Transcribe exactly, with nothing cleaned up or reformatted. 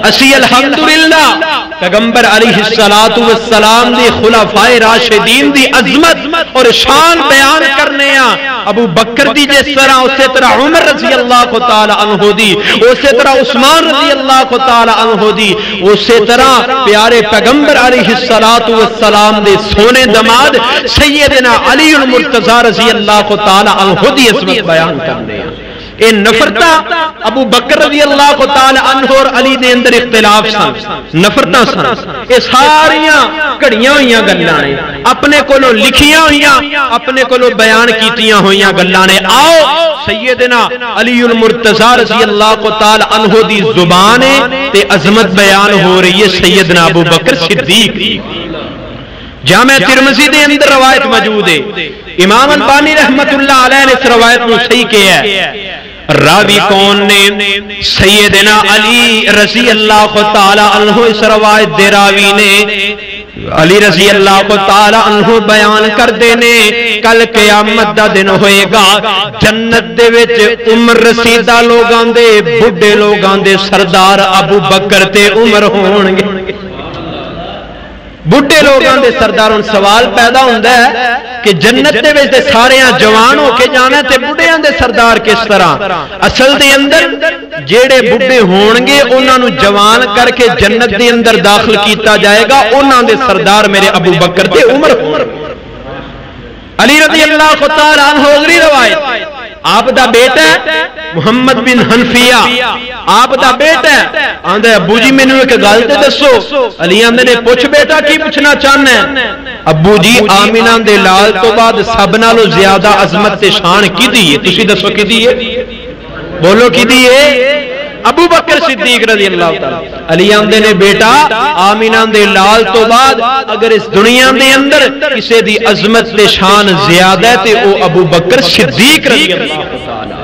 اسی الحمدللہ پیغمبر علیہ الصلوۃ والسلام دی خلفائے راشدین دی عظمت اور شان بیان کرنے آ ابو بکر دی جس طرح اسی طرح عمر رضی اللہ تعالی عنہ دی اسی طرح عثمان رضی اللہ تعالی عنہ دی اسی طرح پیارے پیغمبر علیہ الصلوۃ والسلام دے سونے دماد سیدنا علی المرتضی رضی اللہ تعالی عنہ دی عظمت بیان کرنے آ اے نفرتا ابو بکر رضی اللہ تعالی عنہ اور علی دے اندر اختلاف سن نفرتا سن اے ساریاں کڑیاں ہویاں گلاں نے اپنے کولوں لکھیاں ہویاں اپنے کولوں بیان کیتیاں ہویاں گلاں نے آؤ سیدنا علی المرتضی رضی اللہ تعالی عنہ دی زبان تے عظمت بیان ہو رہی ہے سیدنا ابو بکر صدیق دی جامع ترمذی دے اندر روایت موجود ہے امام البانی رحمت اللہ علیہ نے اس روایت کو صحیح کیا ہے راوی کون نے سیدنا علی رضی اللہ تعالی عنہ اس روایت دے راوی نے علی رضی اللہ تعالی عنہ بیان کر دینے کل قیامت دا دن ہوئے گا جنت دے وچ عمر رسیدہ لوگاں دے بڑھے لوگاں دے سردار ابو بکر تے عمر ہون گے بڑھے لوگاں دے سرداروں سوال پیدا ہوندہ ہے کہ جنت دے وچ سارے جوان ہو کے جانا تے بڑھیاں دے سردار کس طرح اصل دے اندر جیڑے بڑھے ہونگے انہاں نو جوان کر کے جنت دے اندر داخل کیتا جائے گا انہاں دے سردار میرے ابو بکر تے عمر علی رضی اللہ تعالی عنہ اگلی روایت آپ دا بیٹا ہے محمد بن حنفیہ آپ دا بیٹا ہے آندھے ابو جی میں نے ایک گل تے دسو علی آندھے نے پوچھ بیٹا کی پوچھنا چاہنا ہے ابو جی آمینہ دے لال تو بعد سب نالو زیادہ عظمت تے شان کی دیئے تسی دسو کی دیئے بولو کی دیئے ابو بکر صدیق رضی اللہ تعالی علی آمدے نے بیٹا آمینہ دے لال تو بعد اگر اس دنیا دے اندر کسے دی عظمت دے شان زیادہ ہے تے او ابو بکر صدیق رضی اللہ تعالی